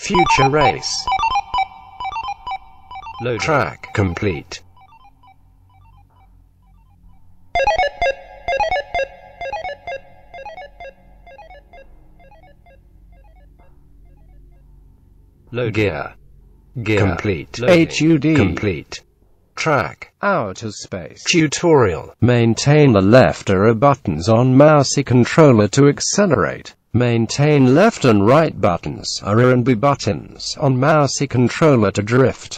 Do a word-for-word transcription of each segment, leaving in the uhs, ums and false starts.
Future race. Load track complete. Load gear. Gear complete. H U D complete. Track. Outer space. Tutorial. Maintain the left arrow buttons on mouse controller to accelerate. Maintain left and right buttons, R and B buttons, on mouse controller to drift.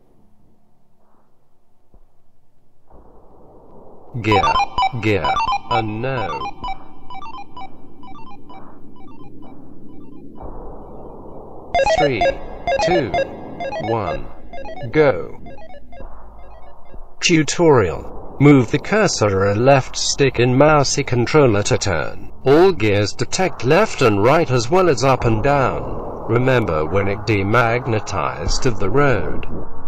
Gear. Gear. Uh, no. Three, two, one, go. Tutorial. Move the cursor or left stick in mouse controller to turn. All gears detect left and right as well as up and down. Remember when it demagnetized of the road.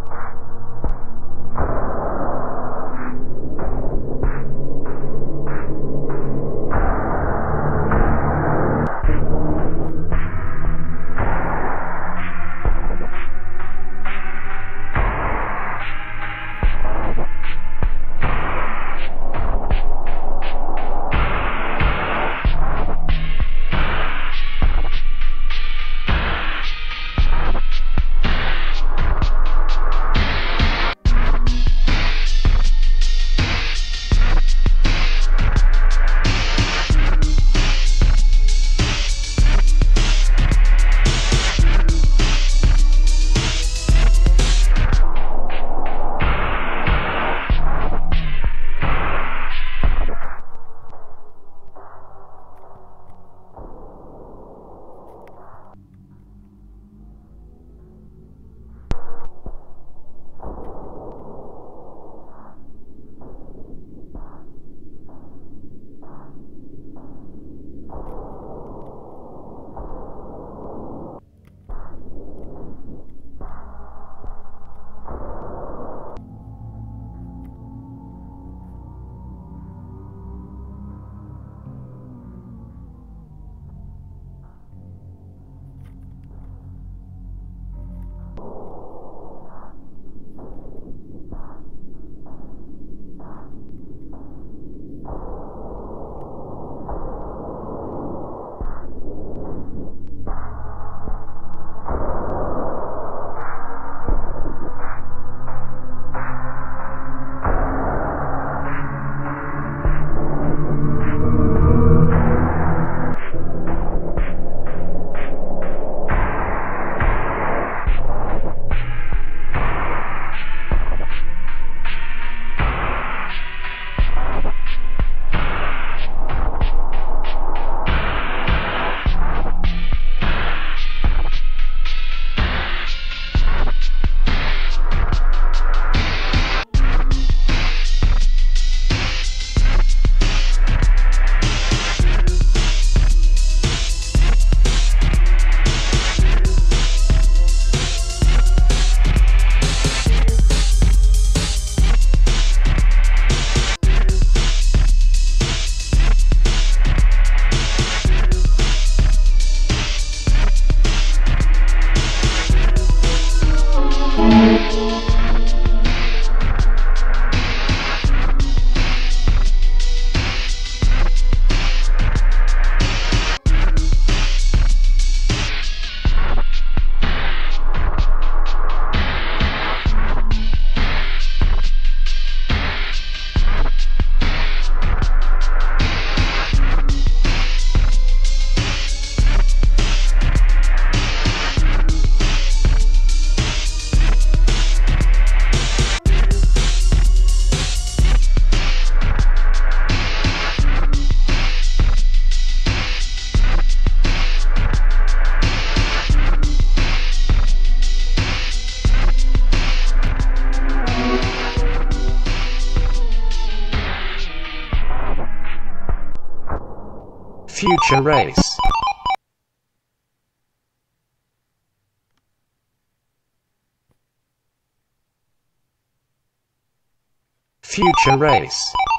Future race. Future race.